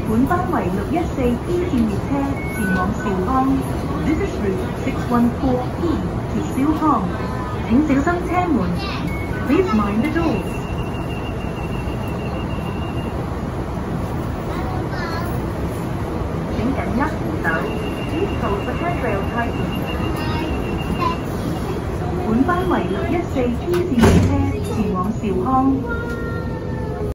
本班為614P 線列車前往兆康。This is route 614P to 兆康。請小心車門。Please mind the doors. 請緊握扶手。Please hold the handrail tightly. 本班為614P 線列車前往兆康。